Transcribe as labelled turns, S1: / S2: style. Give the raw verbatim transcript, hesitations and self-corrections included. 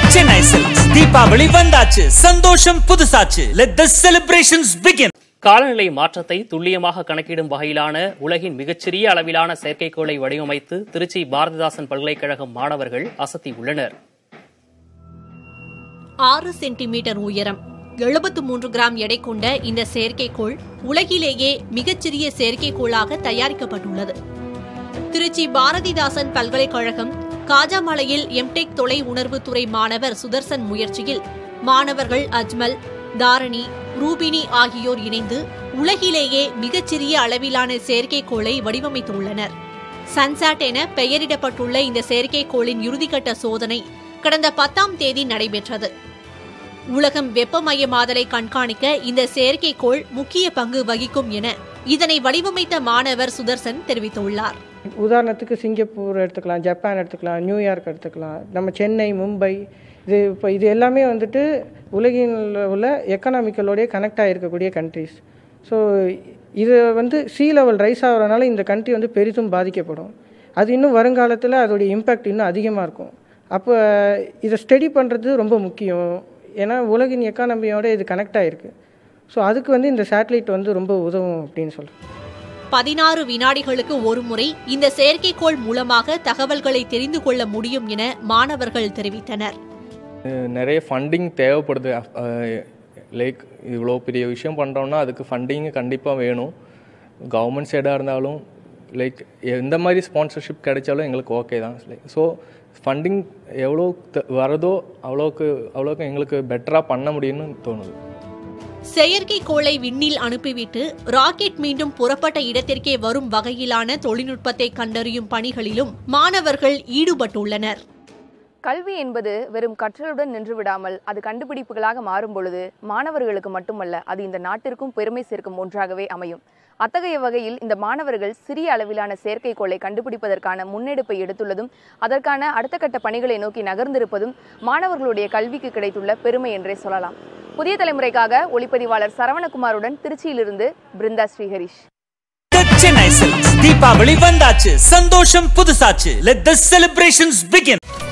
S1: Chennai Silks Deepavali வந்தாச்சு, சந்தோஷம் புதுசாச்சு. Let the celebrations begin.
S2: காலநிலை மாற்றத்தை துல்லியமாக கணக்கிடும் வகையிலான உலகின் மிகச்சிறிய அளவிலான செயற்கைக்கோளை வடிவமைத்து திருச்சி பாரதிதாசன் பல்கலைக்கழகம் மாணவர்கள் அசத்தியுள்ளனர்.
S3: ஆறு சென்டிமீட்டர் உயரம், எழுபத்து மூன்று கிராம் எடை கொண்ட இந்த செயற்கைக்கோள் உலகிலேயே மிகச்சிறிய செயற்கைக்கோளாக தயாரிக்கப்பட்டுள்ளது. திருச்சி பாரதிதாசன் பல்கலைக்கழகம் காஜாமலையில் எம்டெக் தொலை உணர்வு துறை மாணவர் சுதர்சன் முயற்சியில் மாணவர்கள் அஜ்மல், தாரணி, ரூபினி ஆகியோர் இணைந்து உலகிலேயே மிகச்சிறிய அளவிலான செயற்கைக்கோளை வடிவமைத்துள்ளனர். சன்சாட் என பெயரிடப்பட்டுள்ள இந்த செயற்கைக்கோளின் இறுதிக்கட்ட சோதனை கடந்த பத்தாம் தேதி நடைபெற்றது. உலகம் வெப்பமயமாதலை கண்காணிக்க இந்த செயற்கைக்கோள் முக்கிய பங்கு வகிக்கும் என இதனை வடிவமைத்த மாணவர் சுதர்சன் தெரிவித்துள்ளார்.
S4: உதாரணத்துக்கு சிங்கப்பூர் எடுத்துக்கலாம், ஜப்பான் எடுத்துக்கலாம், நியூயார்க் எடுத்துக்கலாம், நம்ம சென்னை, மும்பை, இது இப்போ இது எல்லாமே வந்துட்டு உலகில் உள்ள எக்கனாமிக்கலோடைய கனெக்ட் ஆகிருக்கக்கூடிய கண்ட்ரிஸ். ஸோ இது வந்து சீ லெவல் ரைஸ் ஆகிறதுனால இந்த கண்ட்ரி வந்து பெரிதும் பாதிக்கப்படும். அது இன்னும் வருங்காலத்தில் அதோடைய இம்பேக்ட் இன்னும் அதிகமாக இருக்கும். அப்போ இதை ஸ்டடி பண்ணுறது ரொம்ப முக்கியம். ஏன்னா உலகின் எக்கானமியோட இது கனெக்ட் ஆகிருக்கு. ஸோ அதுக்கு வந்து இந்த சேட்டலைட் வந்து ரொம்ப உதவும் அப்படின்னு சொல்கிறேன்.
S3: பதினாறு வினாடிகளுக்கு ஒருமுறை இந்த செயற்கைக்கோள் மூலமாக தகவல்களை தெரிந்து கொள்ள முடியும் என மாணவர்கள் தெரிவித்தனர்.
S5: நிறைய ஃபண்டிங் தேவைப்படுது. லைக் இவ்வளோ பெரிய விஷயம் பண்ணுறோம்னா அதுக்கு ஃபண்டிங் கண்டிப்பாக வேணும். கவர்மெண்ட் சைடாக இருந்தாலும் லைக் எந்த மாதிரி ஸ்பான்சர்ஷிப் கிடைச்சாலும் எங்களுக்கு ஓகே தான். லைக் ஸோ ஃபண்டிங் எவ்வளோ வரதோ அவ்வளோக்கு அவ்வளோக்கு எங்களுக்கு பெட்டராக பண்ண முடியும்னு தோணுது.
S3: செயற்கைக்கோளை விண்ணில் அனுப்பிவிட்டு ராக்கெட் மீண்டும் புறப்பட்ட இடத்திற்கே வரும் வகையிலான தொழில்நுட்பத்தை கண்டறியும் பணிகளிலும் மாணவர்கள் ஈடுபட்டுள்ளனர்.
S6: கல்வி என்பது வெறும் கற்றலுடன் நின்றுவிடாமல் அது கண்டுபிடிப்புகளாக மாறும் பொழுது மாணவர்களுக்கு மட்டுமல்ல, அது இந்த நாட்டிற்கும் பெருமை சேர்க்கும் ஒன்றாகவே அமையும். அத்தகைய வகையில் இந்த மாணவர்கள் சிறிய அளவிலான செயற்கைக்கோளை கண்டுபிடிப்பதற்கான முன்னெடுப்பை எடுத்துள்ளதும் அதற்கான அடுத்த கட்ட பணிகளை நோக்கி நகர்ந்திருப்பதும் மாணவர்களுடைய கல்விக்கு கிடைத்துள்ள பெருமை என்றே சொல்லலாம். புதிய தலைமுறைக்காக ஒளிப்பதிவாளர் சரவணகுமாருடன் திருச்சியிலிருந்து பிருந்தா ஸ்ரீஹரிஷ்.
S1: Chennai Silks தீபாவளி வந்தாச்சு, சந்தோஷம் புதுசாச்சு. Let the celebrations begin.